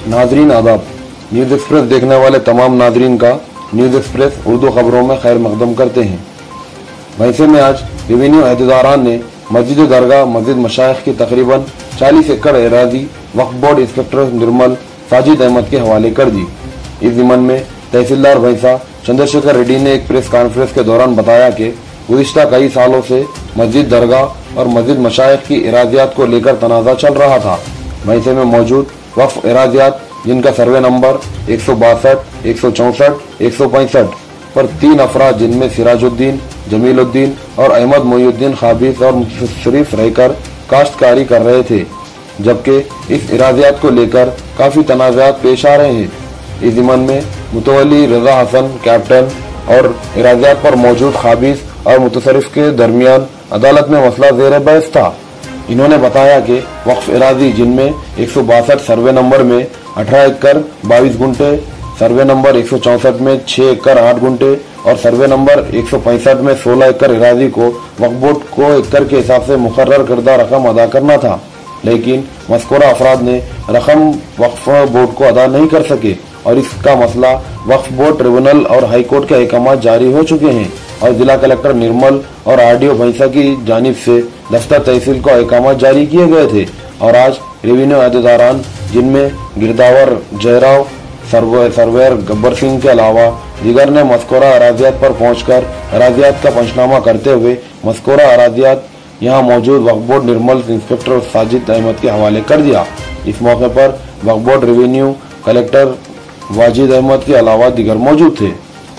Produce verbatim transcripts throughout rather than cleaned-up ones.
नाजरीन आदाब। News express देखने वाले तमाम नाजरीन का न्यूज़ एक्सप्रेस उर्दू खबरों में खैर मकदम करते हैं। भैंसे में आज रेवेन्यू अहदेदारान ने मस्जिद दरगाह मस्जिद मशाइख की तकरीबन चालीस एकड़ एराजी वक्फ बोर्ड इंस्पेक्टर निर्मल साजिद अहमद के हवाले कर दी। इस ज़िम्मन में तहसीलदार भैंसा चंद्रशेखर रेड्डी ने एक प्रेस कॉन्फ्रेंस के दौरान बताया कि गुज़िश्ता कई सालों से मस्जिद दरगाह और मस्जिद मशाइख की एराजियात को लेकर तनाज़ा चल रहा था। भैंसे में मौजूद वक्फ एराजियात जिनका सर्वे नंबर एक सौ बासठ, एक सौ चौंसठ, एक सौ पैंसठ पर तीन अफराद जिनमें सिराजुद्दीन, जमीलुद्दीन और अहमद मोहिउद्दीन खाबिस और मुशर्रिफ रहकर काश्तकारी कर रहे थे, जबकि इस एराजियात को लेकर काफ़ी तनाज़ात पेश आ रहे हैं। इस ज़िम्मन में मुतवल्ली रजा हसन कैप्टन और एराजियात पर मौजूद खाबिस और मुतसर्रिफ के दरमियान अदालत में मसला ज़ेर बहस था। इन्होंने बताया कि वक्फ एराजी जिनमें एक सौ बासठ सर्वे नंबर में अठारह एकड़ बाईस गुंटे, सर्वे नंबर एक सौ चौंसठ में छह एकड़ आठ गुंटे और सर्वे नंबर एक सौ पैंसठ में सोलह एकड़ एराजी को वक्फ बोर्ड को एकड़ के हिसाब से मुकर्रर करदा रकम अदा करना था, लेकिन मज़कूरा अफराद ने रकम वक्फ बोर्ड को अदा नहीं कर सके और इसका मसला वक्फ बोर्ड ट्रिब्यूनल और हाई कोर्ट के अहकाम जारी हो चुके हैं और जिला कलेक्टर निर्मल और आरडीओ भैंसा की जानिब से दफ्तर तहसील को अहकाम जारी किए गए थे और आज रेवेन्यू अहदेदारान जिनमें गिरदावर जयराव सर्वेयर गब्बर सिंह के अलावा दीगर ने मज़कूरा अराजियात पर पहुंचकर अराजियात का पंचनामा करते हुए मज़कूरा अराजियात यहां मौजूद वक्फ बोर्ड निर्मल इंस्पेक्टर साजिद अहमद के हवाले कर दिया। इस मौके पर Waqf board revenue collector Wajid Ahmed के अलावा दीगर मौजूद थे।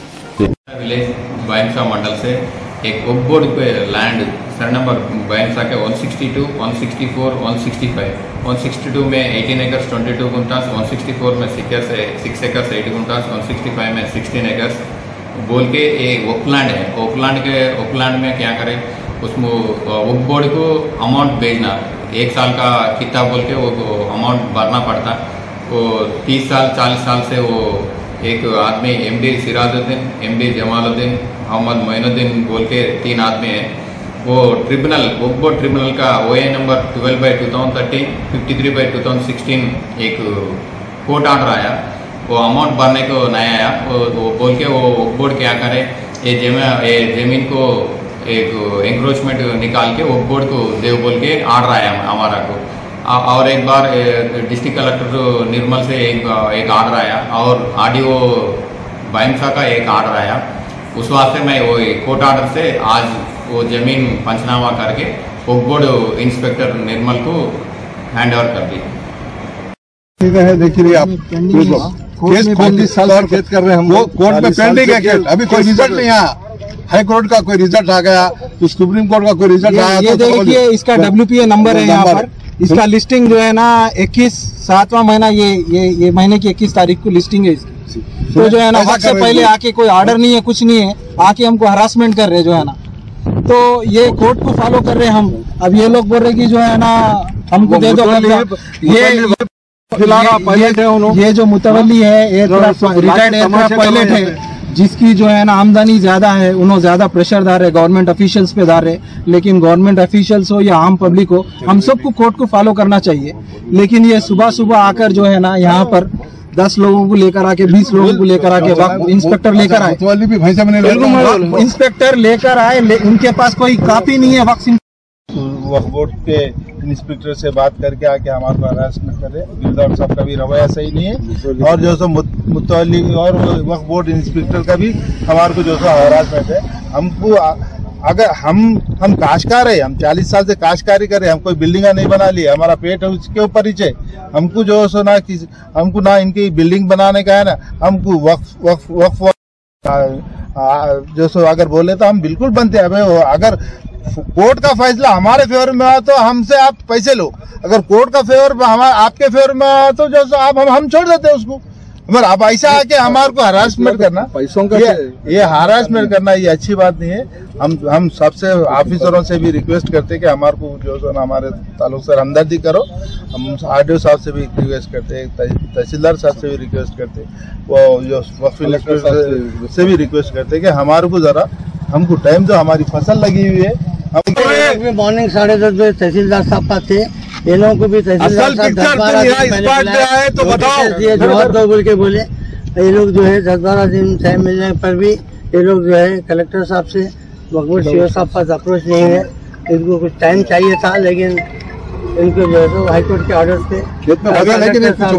विलेज भैंसा मंडल से एक वक्फ बोर्ड पे लैंड सर नंबर भैंसा के एक सौ बासठ, एक सौ चौंसठ, एक सौ पैंसठ, एक सौ बासठ में अठारह एकर्स बाईस गुंटास, एक सौ चौंसठ में छह एकर्स आठ गुंटास, एक सौ पैंसठ में सोलह एकर्स बोल के एक ओकलैंड है। ओकलैंड के ओकलैंड में क्या करें, उसमें वक्फ बोर्ड को अमाउंट भेजना, एक साल का कितना बोल के वो अमाउंट भरना पड़ता। वो तीस साल चालीस साल से वो एक आदमी M D Sirajuddin, M D Jamaluddin, Mohammad Moinuddin बोल के तीन आदमी हैं। वो ट्रिब्यूनल वक्फ बोर्ड ट्रिब्यूनल का O A number twelve by two thousand thirteen fifty three by two thousand sixteen एक कोर्ट ऑर्डर आया, वो अमाउंट भरने को नहीं आया। वो, वो बोल के वो वक्फ बोर्ड क्या करे, ये जमीन ये जमीन को एक एंक्रोचमेंट निकाल के वक्फ बोर्ड को देव बोल के ऑर्डर आया हमारा को। और एक बार डिस्ट्रिक्ट कलेक्टर निर्मल से एक एक ऑर्डर आया और आरडीओ भैंसा का एक ऑर्डर आया। उस वास्ते मैं वो कोर्ट ऑर्डर से आज वो जमीन पंचनामा करके वक्फ बोर्ड इंस्पेक्टर निर्मल को हैंड ओवर कर दी। ठीक है, देखिए आप केस पैंतीस साल से केस कर रहे हैं हम, वो कोर्ट में पेंडिंग है केस, अभी कोई रिजल्ट नहीं आया। हाई कोर्ट का कोई रिजल्ट आ गया तो सुप्रीम कोर्ट का कोई रिजल्ट आया। ये देखिए इसका डब्ल्यू पी ए नंबर है यहाँ पर, इसका लिस्टिंग जो है ना इक्कीस सातवां महीना ये ये ये महीने की इक्कीस तारीख को लिस्टिंग है इसकी। तो जो है ना वक्त से पहले आके कोई ऑर्डर नहीं है, कुछ नहीं है, आके हमको हरासमेंट कर रहे जो है ना, तो ये कोर्ट को फॉलो कर रहे हम। अब ये लोग बोल रहे कि जो है ना हमको दे दो। ये ये जो मुतवल्ली है रिटायर्ड एयरक्राफ्ट पायलट है जिसकी जो है ना आमदनी ज्यादा है, उन्होंने ज्यादा प्रेशर डाल रहे गवर्नमेंट ऑफिशियल्स पे डाल रहे, लेकिन गवर्नमेंट ऑफिशियल्स हो या आम पब्लिक हो, हम सबको कोर्ट को फॉलो करना चाहिए। लेकिन ये सुबह सुबह आकर जो है ना यहाँ पर दस लोगों को लेकर आके बीस लोगों को लेकर आके वक्त इंस्पेक्टर लेकर आए, इंस्पेक्टर लेकर आए, उनके पास कोई कॉपी नहीं है। वक्त वक्फ बोर्ड के इंस्पेक्टर से बात करके आके हमारे को हरासमेंट कर रहे हैं। गिरदावर साहब का भी रवैया सही नहीं है और जो सो मुतवल्ली और वक्फ बोर्ड इंस्पेक्टर का भी हमारे को जो सो हरासमेंट है। हमको अगर हम हम काश्तकार है, हम चालीस साल से काश्तकारी कर रहे हैं, हम कोई बिल्डिंग नहीं बना ली, हमारा पेट है उसके ऊपर नीचे, हमको जो सो ना किसी हमको ना इनकी बिल्डिंग बनाने का है ना, हमको वक्फ वक्फ वक्फ जो सो अगर बोले तो हम बिल्कुल बनते हैं। अगर कोर्ट का फैसला हमारे फेवर में आया तो हमसे आप पैसे लो, अगर कोर्ट का फेवर हमारे आपके फेवर में आया तो जो सो आप हम हम छोड़ देते हैं उसको। मगर अब ऐसा आके हमारे को हरासमेंट करना, पैसों का ये, ये हरासमेंट करना ये अच्छी बात नहीं है। हम हम सबसे ऑफिसरों से भी रिक्वेस्ट करते हैं कि हमारे को जो सो ना हमारे ताल्लुक से हमदर्दी करो। हम आरडीओ साहब से भी रिक्वेस्ट करते हैं, तहसीलदार साहब से भी रिक्वेस्ट करते हैं, वो जो वक्फ इंस्पेक्टर से भी रिक्वेस्ट करते हैं कि हमारे को जरा हमको टाइम जो हमारी फसल लगी हुई है। मॉर्निंग साढ़े दस बजे तहसीलदार साहब पास थे, ये लोगों को भी तहसीलदार असल पिक्चर तुम यहाँ इस बात पे आए तो बताओ। जवाब दो बोल के बोले। ये लोग जो है दस बारह दिन टाइम मिलने पर भी ये लोग जो है कलेक्टर साहब से मकबूल सीओ साहब पास अप्रोच नहीं है। इनको कुछ टाइम चाहिए था, लेकिन इनको जो है तो हाईकोर्ट के ऑर्डर पे खेत में फसल है कि नहीं पूछो।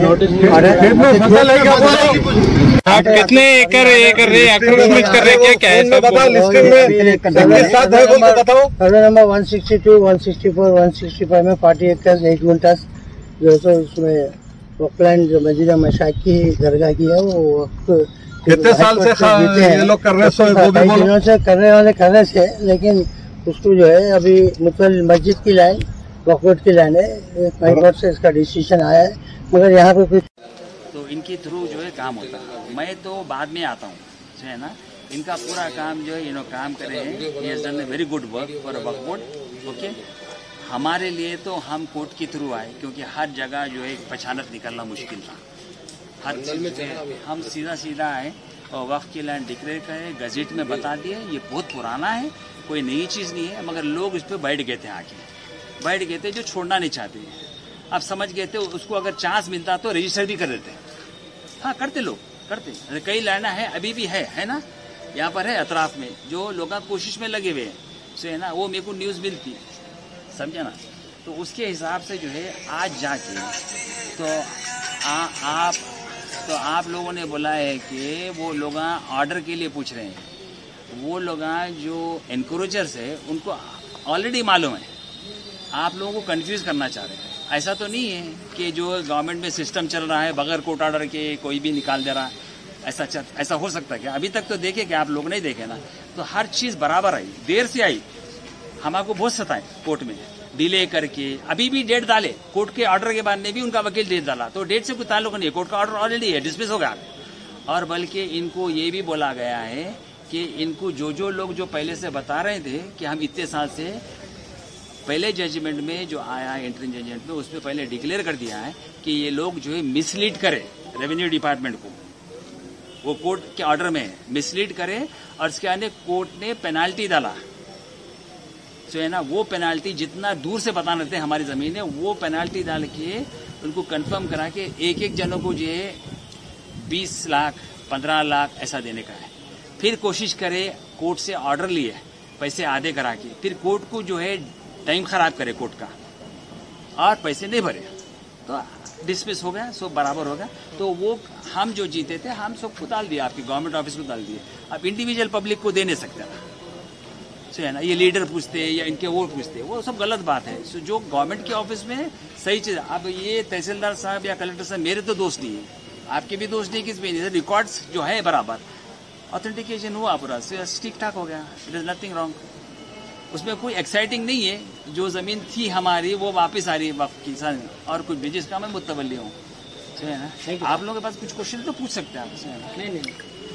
खेत में फसल है क्या बोलो। आप कितने एकड़ ये कर रहे हैं, अप्रोच कर रहे हैं, क्या क्या है सब बताओ लिस्टिंग में किसके साथ है बोल के बताओ। Survey number one sixty two, one sixty four, one sixty five में फोर्टी एकड़ एट गुंटास जो है तो उसमें वकलैंड जो मस्जिद मशाइख की दरगाह की है वो वक्त कितने साल से ये लोग कर रहे हैं, वो भी बोलो। से करने वाले कर रहे थे, लेकिन उसको जो है अभी मुतल मस्जिद की लाइन वकफ की लाइन है, हाई कोर्ट से इसका डिसीजन आया है, मगर यहाँ पे कुछ तो इनके थ्रू जो है काम होता है। मैं तो बाद में आता हूँ, जो है ना, इनका पूरा काम जो है, यू नो, काम करे हैं। He has done a very good work for a Waqf board. Okay, हमारे लिए तो हम कोर्ट के थ्रू आए, क्योंकि हर जगह जो है पहचानत निकलना मुश्किल था। हर चीज हम सीधा सीधा आए और वक्फ की लैंड डिक्लेयर करे, गजेट में बता दिए। ये बहुत पुराना है, कोई नई चीज़ नहीं है, मगर लोग इस पर बैठ गए थे, आके बैठ गए थे जो छोड़ना नहीं चाहते हैं। अब समझ गए थे उसको अगर चांस मिलता तो रजिस्टर भी कर देते। हाँ, करते लोग करते। कई लैंड है अभी भी है है ना, यहाँ पर है अतराफ में, जो लोग कोशिश में लगे हुए हैं, सो है ना, वो मेरे को न्यूज़ मिलती है, समझे ना। तो उसके हिसाब से जो है आज जाके तो आ, आप तो आप लोगों ने बोला है कि वो लोग ऑर्डर के लिए पूछ रहे हैं। वो लोग जो एनक्रोचर्स है उनको ऑलरेडी मालूम है, आप लोगों को कंफ्यूज करना चाह रहे हैं। ऐसा तो नहीं है कि जो गवर्नमेंट में सिस्टम चल रहा है बगैर कोर्ट ऑर्डर के कोई भी निकाल दे रहा है, ऐसा चल, ऐसा हो सकता है क्या? अभी तक तो देखे क्या आप लोग नहीं देखे ना। तो हर चीज़ बराबर आई, देर से आई, हमारे बहुत सताए कोर्ट में डिले करके। अभी भी डेट डाले, कोर्ट के ऑर्डर के बाद ने भी उनका वकील डेट डाला, तो डेट से कोई ताल्लुक नहीं है, कोर्ट का ऑर्डर ऑलरेडी है, डिसमिस हो गया। और बल्कि इनको ये भी बोला गया है कि इनको जो जो लोग जो पहले से बता रहे थे कि हम इतने साल से, पहले जजमेंट में जो आया है इंटरिम जजमेंट में, उसमें पहले डिक्लेयर कर दिया है कि ये लोग जो है मिसलीड करे रेवेन्यू डिपार्टमेंट को, वो कोर्ट के ऑर्डर में मिसलीड करे, और इसके आने कोर्ट ने पेनाल्टी डाला, जो है ना, वो पेनाल्टी जितना दूर से बताना थे हमारी जमीन है, वो पेनाल्टी डाल के उनको कंफर्म करा के एक एक जनों को जो है बीस लाख पंद्रह लाख ऐसा देने का है। फिर कोशिश करे, कोर्ट से ऑर्डर लिए पैसे आधे करा के, फिर कोर्ट को जो है टाइम खराब करे कोर्ट का और पैसे नहीं भरे, तो डिसमिस हो गया, सब बराबर हो गया। तो वो हम जो जीते थे हम सबको डाल दिया, आपकी गवर्नमेंट ऑफिस को डाल दिए। अब इंडिविजुअल पब्लिक को दे नहीं सकते ना, सो है ना, ये लीडर पूछते या इनके वो पूछते, वो सब गलत बात है। सो जो गवर्नमेंट के ऑफिस में सही चीज। अब ये तहसीलदार साहब या कलेक्टर साहब मेरे तो दोस्त नहीं है, आपके भी दोस्त नहीं, किस भी नहीं, रिकॉर्ड्स जो है बराबर, ऑथेंटिकेशन हुआ पूरा, ठीक ठाक हो गया, इट इज नथिंग रॉन्ग। उसमें कोई एक्साइटिंग नहीं है। जो ज़मीन थी हमारी वो वापस आ रही है वक्त की साथ, और कुछ बिजनेस का मैं मुतवल्ली हूँ, है ना। आप लोगों के पास कुछ क्वेश्चन तो पूछ सकते हैं आप। नहीं नहीं